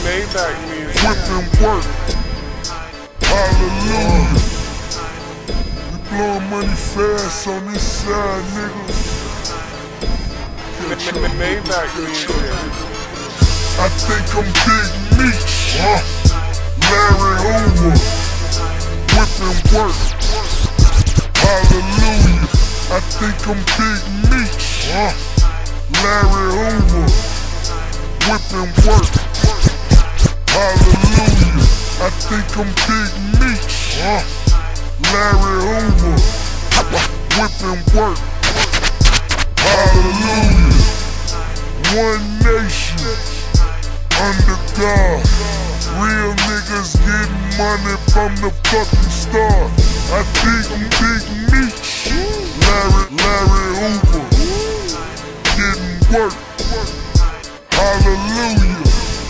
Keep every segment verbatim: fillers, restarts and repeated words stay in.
Maybach music. Whipping work. Hallelujah. We blowin' money fast on this side, nigga. Maybach music. I think I'm Big Meech, huh? Larry Hoover. Whipping work. Hallelujah. I think I'm Big Meech, huh? Larry Hoover. Whipping work. Hallelujah. I think I'm Big Meech, huh? Larry Hoover. Whipping work. Hallelujah. One nation under God. Real niggas getting money from the fucking start. I think I'm Big Meech, Larry, Larry Hoover. Getting work. Hallelujah.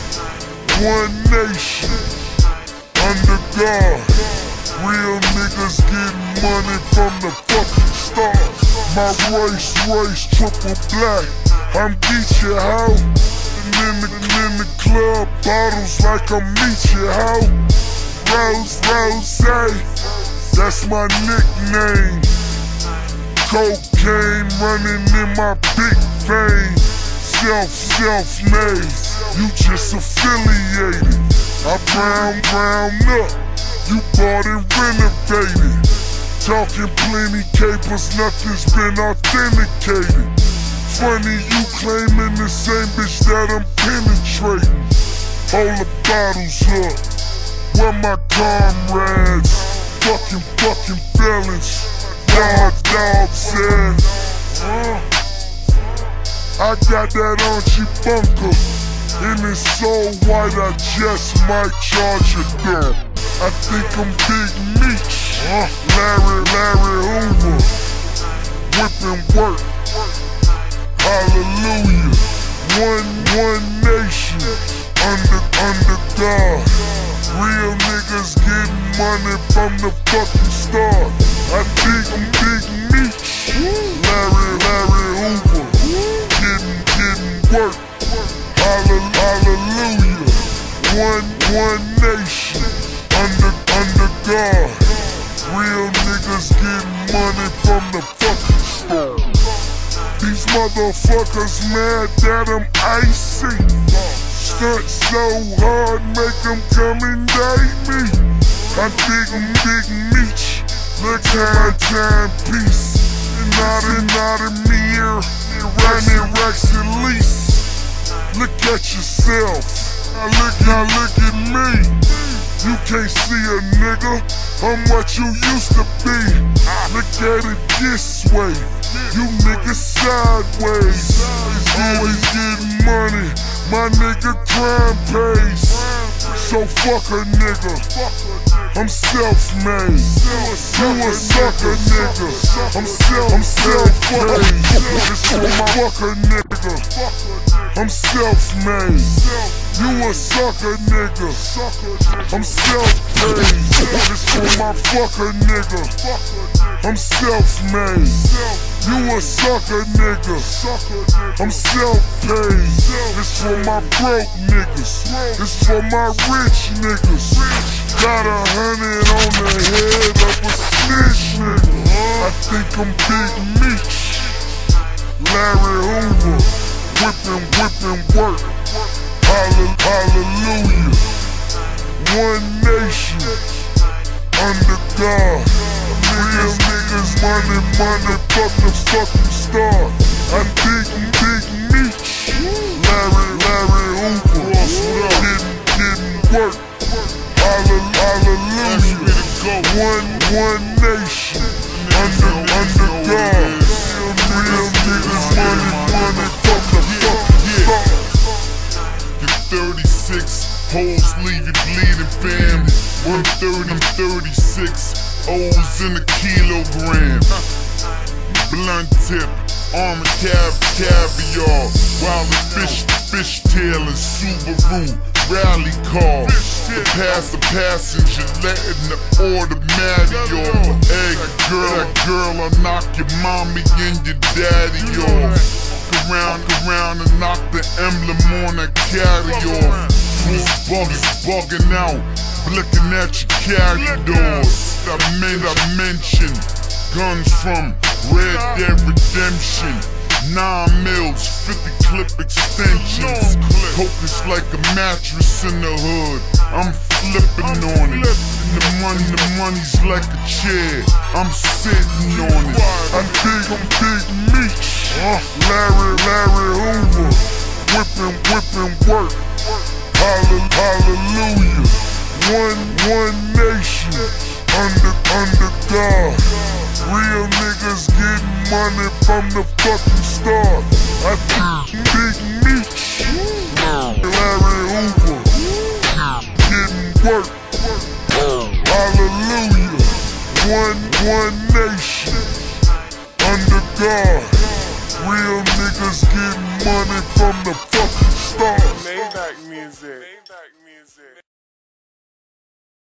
One nation under God. Real niggas getting money from the fucking start. My race, race, triple black. I'm Geechee, how? And in the, and in the club, bottles like I'm Meechee, how? Rose, Rose, that's my nickname. Cocaine running in my big vein. Self, self-made, you just affiliated. I brown, brown up, you bought and renovated. Talking plenty capers, nothing's been authenticated. Funny you claiming the same bitch that I'm penetrating. Hold the bottles up, where my comrades? Fucking, fucking felons, dog, dog said. Uh, I got that on bunker, and it's so white I just might charge it down. I think I'm Big Meech, uh, Larry, Larry Hoover. Whipping work. Hallelujah. One, one nation under, under God. Real niggas getting money from the fucking start. I think I'm Big Meech, Larry, Larry Hoover. Getting, getting work. Hallelujah. One, one nation under, under God. Real niggas getting money from the fucking start. These motherfuckers mad that I'm icy. Stunt so hard, make them come and date me. I think I'm Big Meech, look at timepiece. And not in, not in me here, running racks at least. Look at yourself, now look, now look at me. You can't see a nigga, I'm what you used to be. Look at it this way, you niggas sideways. Always getting money, my nigga crime pays. So fuck a nigga, I'm self-made. You a sucker nigga, I'm self, I'm self-made. It's for my fucker nigga, I'm self-made. You a sucker nigga, I'm self-made. It's for my fucker nigga, I'm self-made. You a sucker nigga, I'm self-paid. It's for my broke niggas, it's for my rich niggas. Got a hundred on the head of a snitch nigga. I think I'm Big Meech, Larry Hoover. Whipping, whipping work. Hallelujah. One nation under God. Real niggas money, money, fuck the fucking start. I'm Big, Big Meech, Larry, Larry Hoover. Getting, getting work. Hallelujah. One, one nation under, under God. Real niggas money, money, fuck the fucking start. Get thirty-six holes leave you bleeding, fam. one thirty, thirty-six O's in a kilogram. Blunt tip, armor cab, caviar. Wild fish, fish tail and Subaru rally car. To pass the passenger, letting the automatic off. Egg girl, that girl, I'll knock your mommy and your daddy off. Around, around and knock the emblem on that carry off. Fools bugging, bugging out, looking at your carryors. I made I mention guns from Red Dead Redemption. Nine mils, fifty clip extensions. Coke is like a mattress in the hood. I'm flipping on it. And the money, the money's like a chair. I'm sitting on it. I'm big, I'm big Meech. Uh, Larry, Larry Hoover. Whipping, whipping work. Hallel- Hallelujah. One, one nation. Under, under God. Real niggas getting money from the fucking start. I think Big Meech, Larry Hoover, getting work. Hallelujah. One, one nation. Under God. Real niggas getting money from the fucking start. Maybach music. Maybach music.